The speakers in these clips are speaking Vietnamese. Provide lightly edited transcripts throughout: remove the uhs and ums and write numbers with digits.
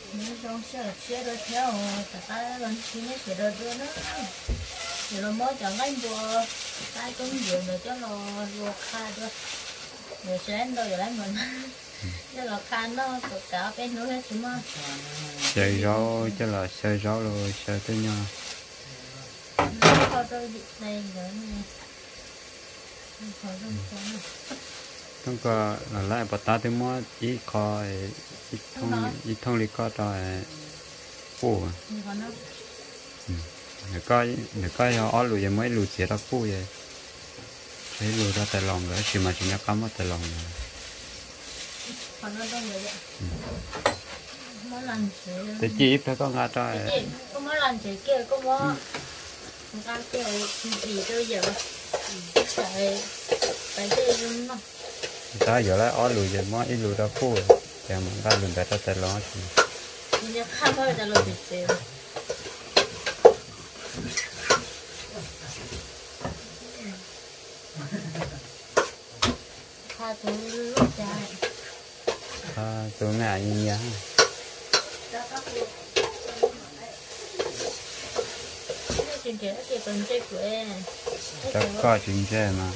nếu trong xe rồi theo cả ta lần khi nhớ xe rồi nữa thì nó mới chọn cái vừa tay cũng nhiều rồi cho nó vừa khai được rồi sẽ đâu rồi lấy mình cho là khai nó cả bên nữa hết mà chơi gió chứ là chơi gió rồi chơi tới nhau thôi tôi đây rồi này không có là lại bắt ta tới mua ít coi ít thông lý có rồi phụ người coi họ lùi mới lùi chỉ ra phụ vậy thấy lùi ra tay lòng rồi chỉ mà chỉ nhắc cắm ở tay lòng rồi còn nó đâu vậy mới làm gì thế chỉ ít phải có ngã rồi có mới làm gì kia có mới người ta kêu gì tôi giờ phải chơi nó ta giờ lại ó lùi giờ mới ít lùi ra phụ thì mình ta lùi ra tay lòng nhưng không phải là lùi tiền tôi ngại như nhá chắc có chuyện chơi mà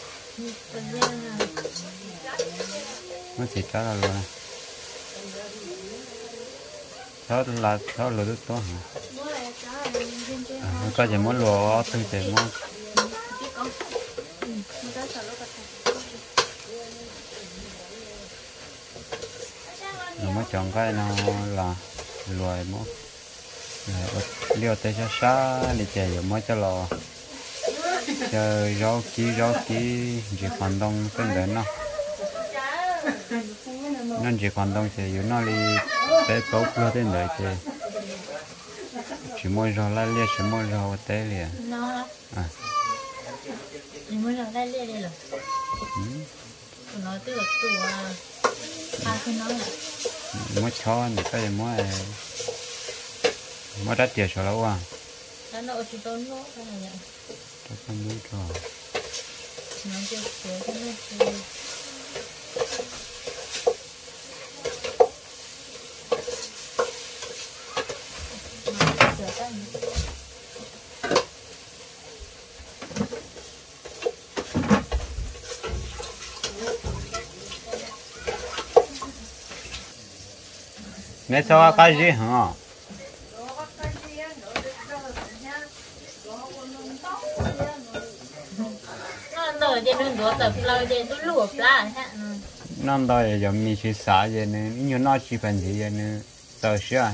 nó chỉ trả là luôn tháo lừa được to hả nó có gì muốn lừa tôi chỉ muốn nó mới chọn cái nào là loài mốt liều tay xa để chạy giờ mới cho lò chờ gió kí chỉ hoạt động tên đến nó nên chỉ hoạt động thì nó đi té tốt luôn tên đấy thì chỉ muốn rau lá lia chỉ muốn rau té liền chỉ muốn rau lá lia đi rồi nói từ tuổi khi nói mới cho này cái mới đắt tiền số lâu à đã nợ chỉ tốn nó cái này nhỉ tôi không biết rồi nó chưa sửa cái này mẹ sao cái gì hả nó trên đường đuổi tập lâu trên nó luộc lá ha năm đó giờ mình chỉ xả vậy nè như nó chỉ phần gì vậy nè tờ sữa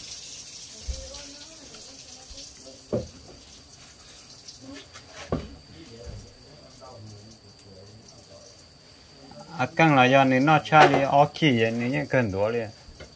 căng là do nên nó cha đi ok vậy nè những cần đuổi liền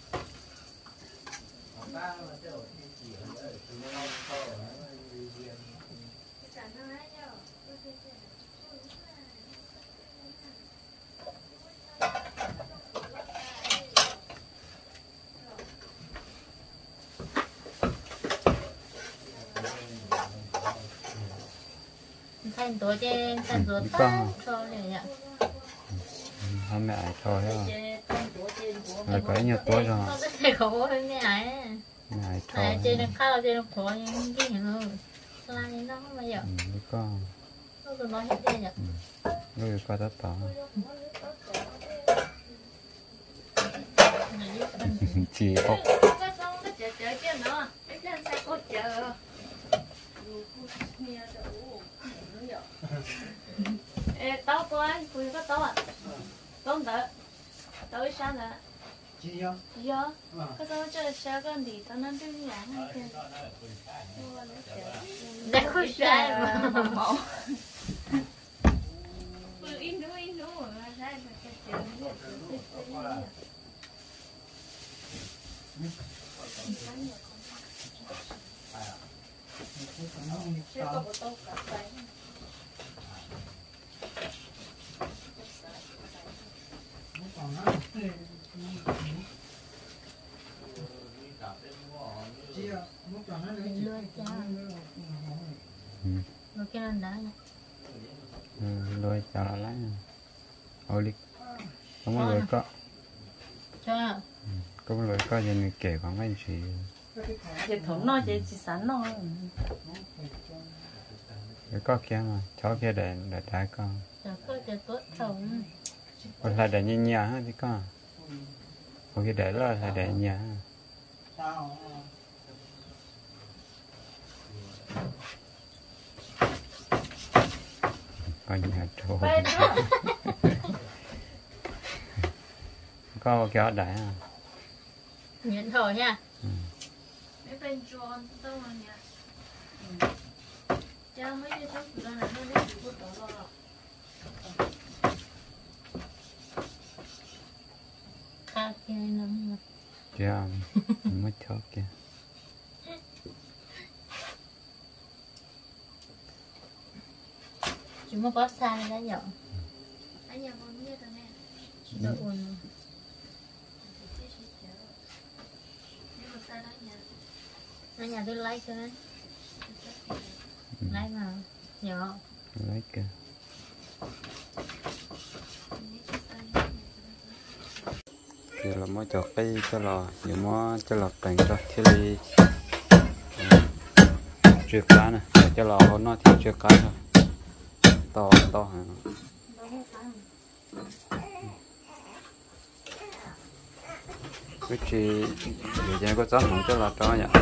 thành tổ trên thành tổ ta cho này ạ hôm nay thôi á là có nhiều tối rồi không có mẹ ấy này thôi trên nó khao trên nó khó những cái nữa là những nó không bao giờ con nó cứ nói hết đây nhỉ người coi tất tỏ chỉ có tao có anh vui có tao à không đợi tao biết sao nữa chị yo cái tao chơi sao cái gì tao nói cái gì vậy để khôi sai mà mẫu in đúng mà sai mà cái chuyện nó cái này đã đôi chào lại ôi đi không có được có cho cũng rồi có gì kể con anh chị chị thống nó chị sẵn nó để có kia mà cháu kia để trái con có để tốt thống còn là để nhìn nhà thì con còn cái để là để nhà con nhà trâu có kéo đáy à nhận thổi nha mấy bên tròn tao mà nha cha mấy cái thằng đó là nó lấy được đó rồi khá kia nó chưa mất chó kia chúng mà có xa đã nhỏ anh nhà con biết rồi nè nó buồn ở nhà tôi lấy cho đấy lấy mà nhỏ lấy kìa giờ là mới chọt cây cho lò giờ mới cho lò cảnh cho thiết đi trượt cá này cho lò hôm nó thì trượt cá thôi to hả cái gì giờ cho có chó không cho lò cho nhỉ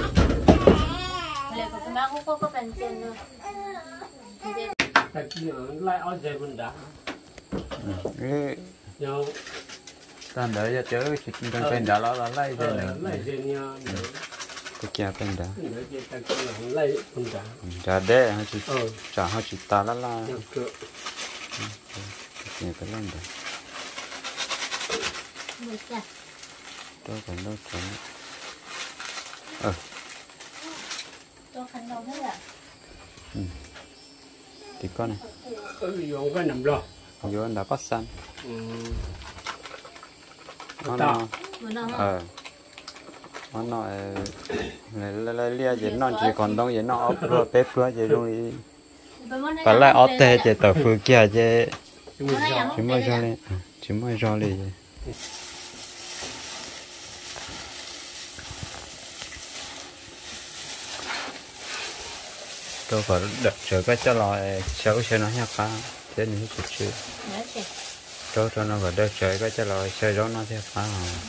lại có má cũng có bàn chân nữa cái kia lại ở đây mình đã nhau ta đợi cho chớ chỉ cần bên đã nó lấy đây này lại đây nha cái kia bên đã lại mình đã trả đế hay chỉ trả hay chỉ ta la cái kia cái lên đó tôi còn đâu còn tôi khăn đâu hết ạ thì con này dùng cái nằm lo vô anh đã có xanh nó lấy lia gì nó chỉ còn đông gì nó ốp rồi bếp rồi gì luôn phải lại ốp tê chỉ tờ phơi kia chứ chúng mới cho lên tôi phải đập chờ cái cho lòi xấu xe nó nhắc cá thế này chút chưa cho nó phải đập chờ cái cho lòi xe đó nó theo phá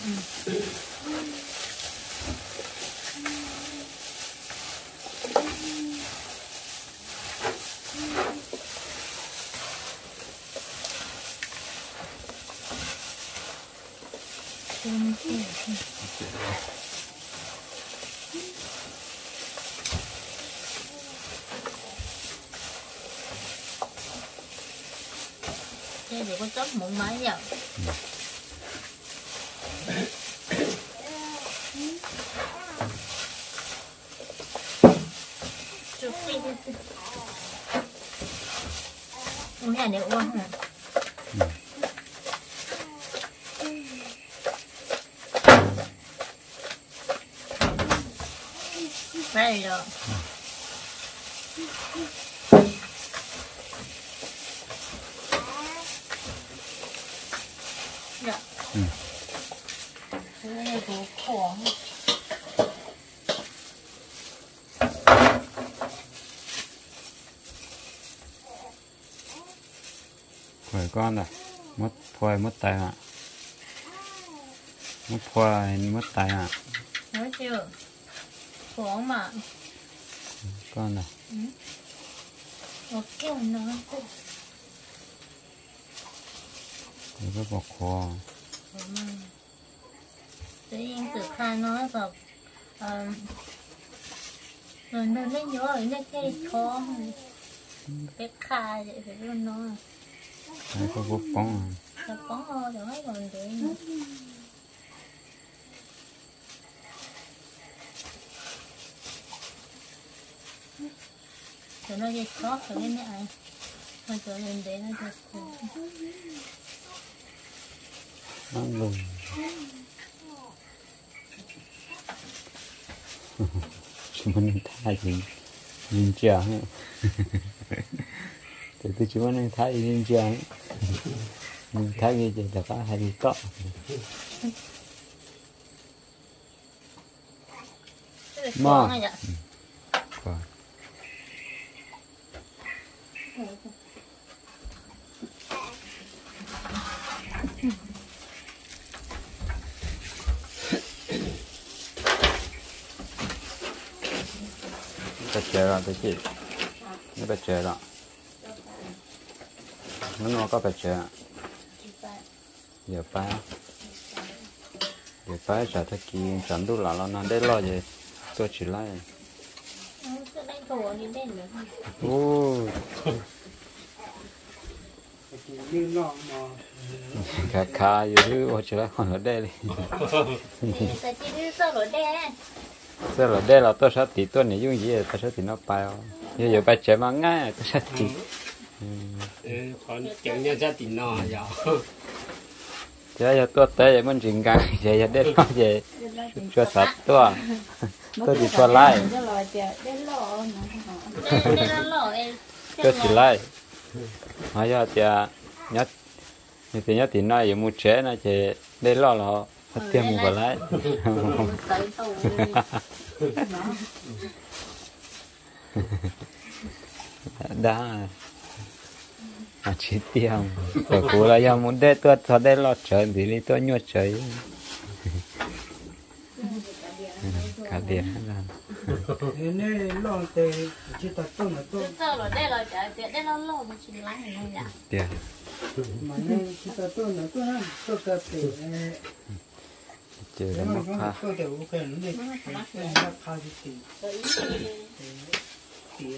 đây để con chốc mụn máy nhở chụp đi uống nhà để uống hả đây rồi dạ cái này cũng khổ khỏe con rồi mất phơi mất tay à mất phơi mất tay à nói chưa khổ mà con này ok nó cái bọc khô tự nhiên tự khai nói vào rồi nó lấy nhớ ở đây cái khó cái khai vậy phải luôn nó cái có bút bóng nó có rồi mấy rồi để rồi nó dây khó rồi cái này thôi cho nên để nó được nó lùn chúng mình thay gì nhìn chàng thì tôi chúng mình thay nhìn chàng mình thay gì thì là có hai đi có Mà. Ngon vậy. Rồi. Cái chè ra tới chị. Nó cái chè ra. Nó có cái chè. Giờ phải trả thế kia chẳng đủ là nó để lo gì tôi chỉ lấy Cái đánh thua đi đến được. ô như nó mà khá gì chứ ô chỉ lấy còn là đây đi Tại chỉ đi sao rồi đe. sao là đây là tôi sẽ tí tôi này dùng gì tôi sẽ tí nó bao giờ bây giờ mà ngay tôi sẽ tí còn chẳng nhớ ra tiền nọ giờ giờ tôi tới mình chỉnh gang giờ đây nó giờ cho sạch tôi tôi đi cho lại Đến lò em. tôi chỉ lại mà giờ thì nhát như thế nhát thì nói giờ mua trẻ này thì đây lo là phát tiền mua lại Tới tù. đã chỉ tiền rồi cô là giờ muốn đây tôi cho đây lo chơi thì đi tôi nhớ chơi cả tiền là thế nên lo tê chỉ tập trung là tôi Sao rồi đe rồi chả tiện đến lò mà chỉ lái hình này tiền mà nên chỉ tập trung là tôi ăn tôi tập tê chơi nếu nó mà mất không ha tôi đều ok nó đi nó khá gì tê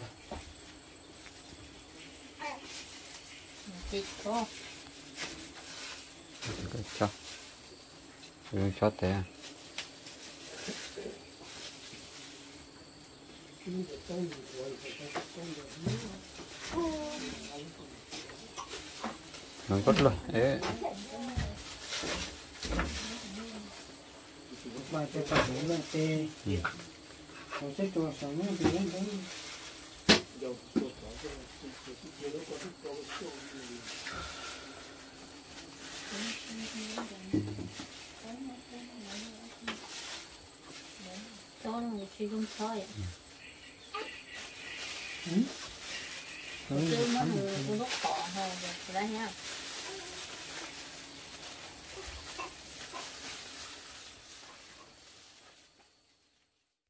Chị có. cho cho té nó cất luôn ế mà tôi tập đúng là tê không chắc tôi sống thì vẫn thấy Cho nó một chi không soi. Chứ nó nó khó hơn rồi đấy nha.